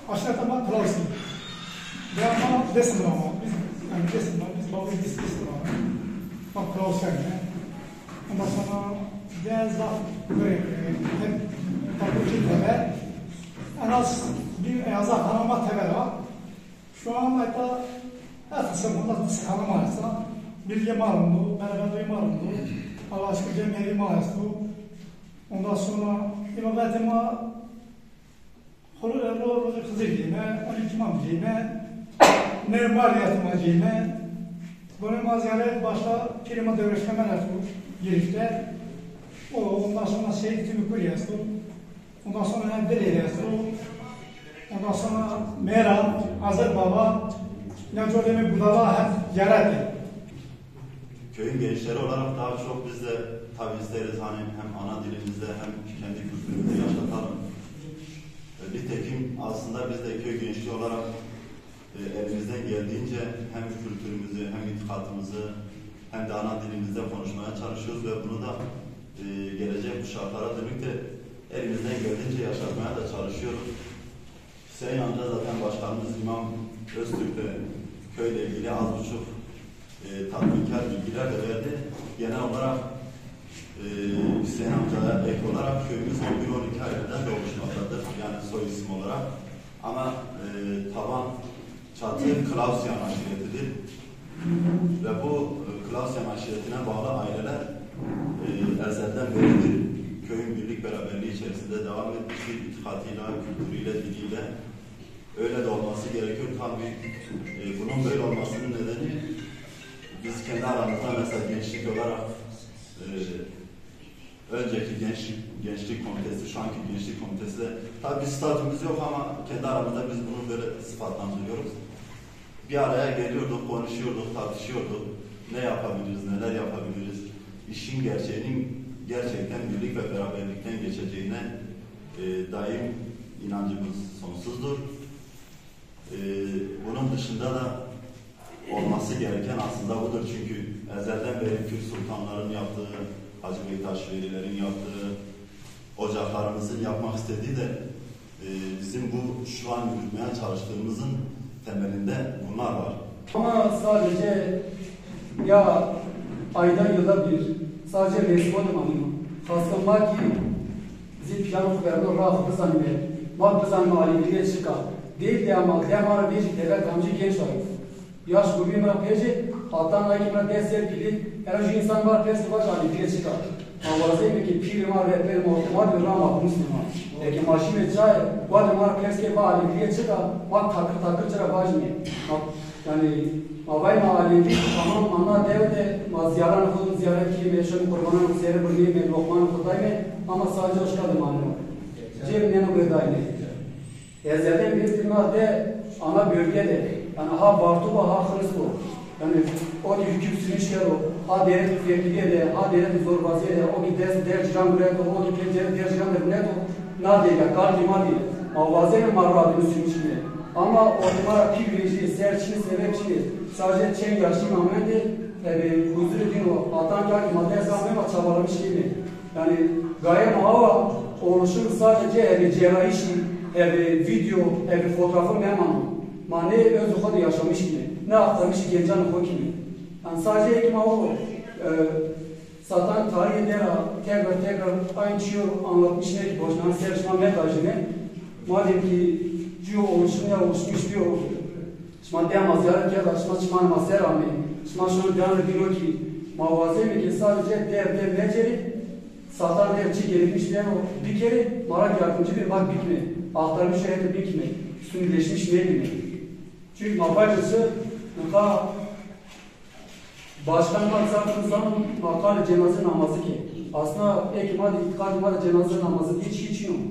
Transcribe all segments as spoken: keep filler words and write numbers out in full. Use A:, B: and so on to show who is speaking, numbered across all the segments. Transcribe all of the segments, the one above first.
A: Aşağı tamam Klaus'un. Ve ama desin ama biz yani desin ama biz bazı desin ama. Bak Klaus yani. Ondan sonra biraz daha böyle hep takipçiyle ve en az bir en az kanalma temel var. Şu an hatta her kısımda nasıl kanalma varsa bilgi malumdu, beraberliği malumdu. Allah aşkına cemiyeti malumdu. Ondan sonra imametime Hulu kızı giyme, on iki mam giyme, nevmaliyatıma giyme. Bunun maziyale başta kelime devreşlemen ettim girişte. O ondan sonra şey tümü kuruyasın. Ondan sonra hem deliriyorsun. Ondan sonra Meram, Azat Baba, yani o demek budala hem yarattı.
B: Köyün gençleri olarak daha çok biz de tabi isteriz hani hem ana dilimizde hem kendi kültürümüzü yaşatalım. Nitekim aslında biz de köy gençliği olarak e, elimizden geldiğince hem kültürümüzü hem itikadımızı hem de ana dilimizde konuşmaya çalışıyoruz ve bunu da e, gelecek kuşaklara dönük de elimizden geldiğince yaşatmaya da çalışıyoruz. Hüseyin amca zaten başkanımız İmam Öztürk de köyle ilgili az buçuk e, tatminkar bilgiler de verdi. Genel olarak e, Hüseyin amcaya ek olarak köyümüz on bir on iki aileden doğmuşmaktadır. Yani soy isim olarak. Ama e, taban çatı Klausyan aşiretidir. Ve bu e, Klausyan aşiretine bağlı aileler e, ezelden beridir köyün birlik beraberliği içerisinde devam etmiştir. İtikadıyla, kültürüyle, diliyle. Öyle de olması gerekiyor. Tabii e, bunun böyle olmasının nedeni biz kendi aramızda mesela gençlik olarak e, önceki gençlik, gençlik komitesi, şu anki gençlik komitesi de tabii bir statümüz yok ama kendi aramızda biz bunu böyle sıfatlandırıyoruz. Bir araya geliyorduk, konuşuyorduk, tartışıyorduk. Ne yapabiliriz, neler yapabiliriz? İşin gerçeğinin gerçekten birlik ve beraberlikten geçeceğine e, daim inancımız sonsuzdur. E, bunun dışında da olması gereken aslında budur. Çünkü ezelden beri Kürt sultanların yaptığı, Hacı Bektaş Velilerin yaptığı, ocaklarımızın yapmak istediği de e, bizim bu şu an yürütmeye çalıştığımızın temelinde bunlar var.
C: Ama sadece ya ayda yılda bir sadece resmi olmanın haskınlar ki zil planı kuberno rahı kızanime mak kızanma aliliğe çıkar değil de ama demara bir devlet amcı genç var. Yaş grubu mera peyce atan ayı mera deser bili enerji insan var peyse var aliliğe çıkar. Avazı mı ki pir var ve per muhtemel bir rama Müslüman. Lekin maşine çay bu adamlar peyse var aliliğe çıkar mak takır takır çıra bajmi. Yani Avay mahallendi tamam ana devde ziyaran kılın ziyaret ki meşhur kurbanın seyre burayı ve lokmanın kutayı ama sadece hoş kaldım anne. Cem ne ne buradaydı. Ezelden bir firmada ana bölgede yani ha Bartuba ha Hristo yani o ki hüküm sürüşler o ha devlet üfiyetliğe de ha devlet zorbazıya de o ki ders derciran buraya da o ki pencere derciran da buraya da na değil ya kal dima değil. Avazı ve marradını sürmüşler. Ama o numara pivrici, serçini, sebepçini sadece çen yaşlı namende huzur edin o atan ki madde zamema çabalamış gibi. Yani gaye mava oluşum sadece evi cerrahişi, evi video, evi fotoğrafı memnun. Mane öz ufadı yaşamış gibi. Ne aktarmış gencanı koy gibi. Yani sadece ekim o e, satan tarihi dera tekrar tekrar aynı şeyi anlatmış ne ki boşuna serçman mesajını madem ki diyor oluşum ya oluşmuş diyor. Şimdi diğer ziyaret geldi. Şimdi şimdi masaya rağmen. Şimdi şunu devam ediyor ki mağaza mi ki sadece dev dev beceri satan devçi gelmiş diyen o bir kere marak yardımcı bir bak bitme. Aktarmış şehirde bitme. Üstünleşmiş ne gibi. Çünkü mağazası muka başkan maksatımızdan makale cenaze namazı ki aslında ekimad itikadımada cenaze namazı hiç hiç yok.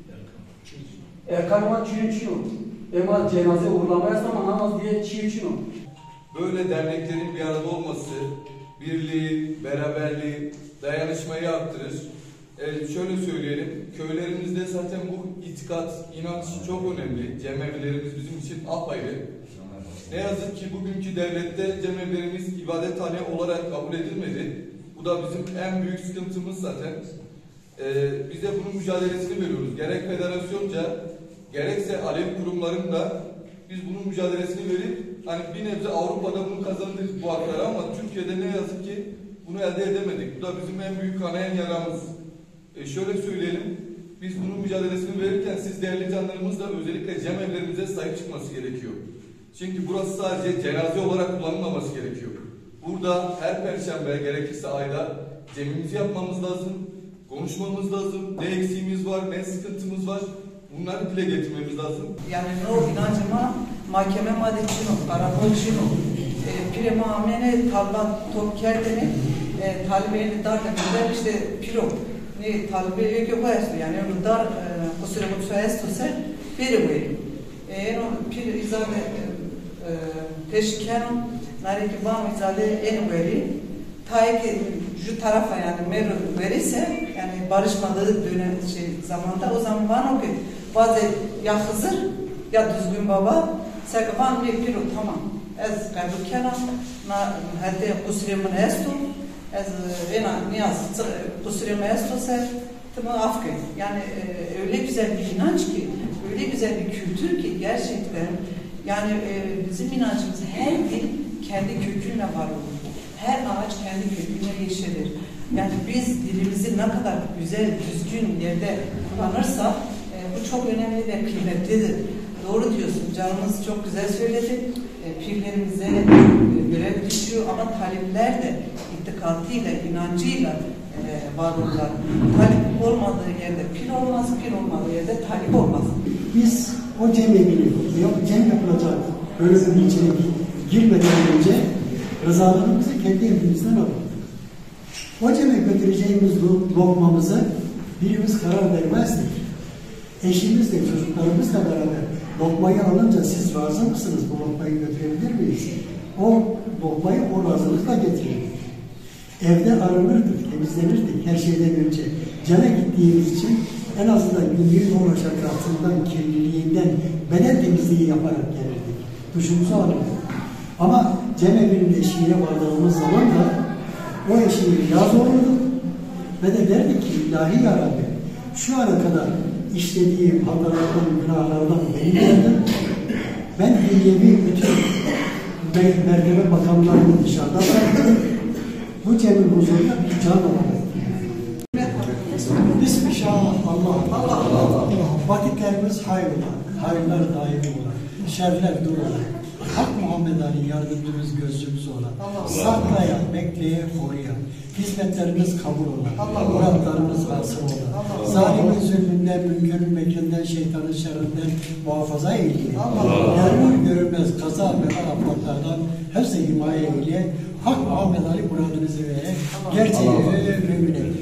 C: Erkanıma çürüçüyor. Ama cenaze uğurlamaya zaman namaz diye çiğçiyor.
D: Böyle derneklerin bir arada olması, birliği, beraberliği, dayanışmayı arttırır. Ee, şöyle söyleyelim, köylerimizde zaten bu itikat, inanç çok önemli. Cemevlerimiz bizim için apayrı. Ne yazık ki bugünkü devlette cemevlerimiz ibadethane olarak kabul edilmedi. Bu da bizim en büyük sıkıntımız zaten. Ee, biz de bunun mücadelesini veriyoruz. Gerek federasyonca, gerekse Alevi kurumların da biz bunun mücadelesini verip hani bir nebze Avrupa'da bunu kazandık bu hakları ama Türkiye'de ne yazık ki bunu elde edemedik. Bu da bizim en büyük kanayan yaramız. E şöyle söyleyelim, biz bunun mücadelesini verirken siz değerli canlarımız da özellikle cemevlerimize sahip çıkması gerekiyor. Çünkü burası sadece cenaze olarak kullanılmaması gerekiyor. Burada her perşembe gerekirse ayda cemimizi yapmamız lazım, konuşmamız lazım, ne eksiğimiz var, ne sıkıntımız var, bunları dile getirmemiz lazım.
E: Yani no inancıma mahkeme maddeçino, karakolçino, pire muamene talba top kerdeni, talibeyni dar da işte piro, ne talibeye göğestu yani onu dar kusura mutfaestu se pire böyle. Eno pire izale teşkeno nareki bam izale en böyle. Ta ki şu tarafa yani mer verirse yani barışmadığı dönem şey zamanda o zaman bana o ki bazı ya Hızır ya düzgün baba sekvan bir piro tamam ez kaybukena na hadi kusurimin estu ez ena niyaz kusurimin estu se tamam afke yani e, öyle güzel bir inanç ki öyle güzel bir kültür ki gerçekten yani e, bizim inancımız her din kendi kökünle var olur. Her ağaç kendi köküne yeşerir. Yani biz dilimizi ne kadar güzel, düzgün yerde kullanırsak e, bu çok önemli ve kıymetlidir. Doğru diyorsun, canımız çok güzel söyledi. E, pirlerimize e, görev düşüyor ama talipler de itikadıyla, inancıyla e, var olurlar. Talip olmadığı yerde pir olmaz, pir olmadığı yerde talip olmaz.
F: Biz o cem evini, cem yapılacak bölümün içine girmeden önce rızalarımızı kendi evimizden aldık. O ceme götüreceğimiz lokmamızı birimiz karar vermezdik. Eşimizle, çocuklarımızla beraber lokmayı alınca siz razı mısınız bu lokmayı götürebilir miyiz? O lokmayı o razılıkla getirirdik. Evde arınırdık, temizlenirdik her şeyden önce. Cana gittiğimiz için en azından günlüğün uğraşan rahatsızlığından, kirliliğinden beden temizliği yaparak gelirdik. Duşumuzu alırdık. Ama cemevinin eşiğine vardığımız zaman da o eşiği yaz olurdu ve de derdik ki ilahi ya Rabbi şu ana kadar işlediğim hatalardan, günahlardan beni geldim. Ben dünyevi bütün mertebe makamlarını dışarıda bıraktım. Bu cemin huzurunda bir can olarak. Bismillah, Allah, Allah, Allah. Vakitlerimiz hayır olan, hayırlar daimi olan, şerler dur olan, Hak Muhammed Ali yardımcımız, gözcümüz olan, saklayan, bekleyen, koruyan, hizmetlerimiz kabul olan, muratlarımız vasıl olan, zalimin zulmünden, mümkünün mekrinden, şeytanın şerrinden muhafaza eyle. Görünür görünmez kaza ve afetlerden hepsi himaye eyle. Hak Muhammed Ali muradınızı vere, gerçeği ömrümüne.